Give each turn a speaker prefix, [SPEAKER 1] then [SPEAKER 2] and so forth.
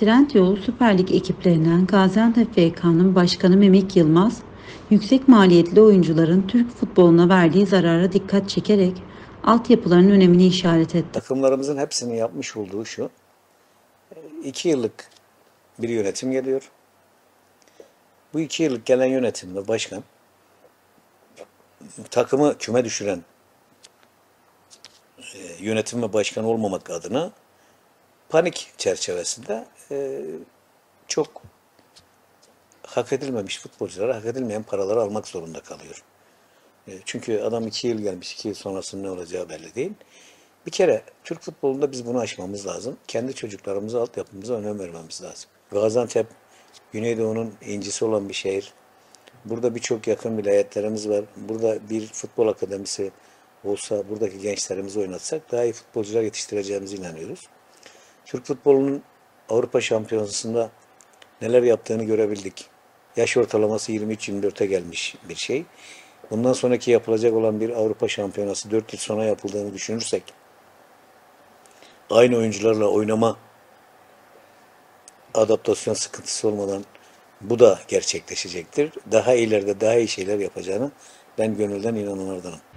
[SPEAKER 1] Trendyol Süper Lig ekiplerinden Gaziantep FK'nın başkanı Memik Yılmaz, yüksek maliyetli oyuncuların Türk futboluna verdiği zarara dikkat çekerek altyapıların önemini işaret etti.
[SPEAKER 2] Takımlarımızın hepsinin yapmış olduğu şu: 2 yıllık bir yönetim geliyor. Bu 2 yıllık gelen yönetim ve başkan takımı küme düşüren yönetim ve başkan olmamak adına panik çerçevesinde çok hak edilmemiş futbolculara hak edilmeyen paraları almak zorunda kalıyor. Çünkü adam 2 yıl gelmiş, 2 yıl sonrasının ne olacağı belli değil. Bir kere Türk futbolunda biz bunu aşmamız lazım. Kendi çocuklarımıza, altyapımıza önem vermemiz lazım. Gaziantep, Güneydoğu'nun incisi olan bir şehir. Burada birçok yakın vilayetlerimiz var. Burada bir futbol akademisi olsa, buradaki gençlerimizi oynatsak daha iyi futbolcular yetiştireceğimize inanıyoruz. Türk futbolunun Avrupa Şampiyonası'nda neler yaptığını görebildik. Yaş ortalaması 23-24'e gelmiş bir şey. Bundan sonraki yapılacak olan bir Avrupa Şampiyonası 4 yıl sonra yapıldığını düşünürsek, aynı oyuncularla oynama adaptasyon sıkıntısı olmadan bu da gerçekleşecektir. Daha ileride daha iyi şeyler yapacağını ben gönülden inananlardanım.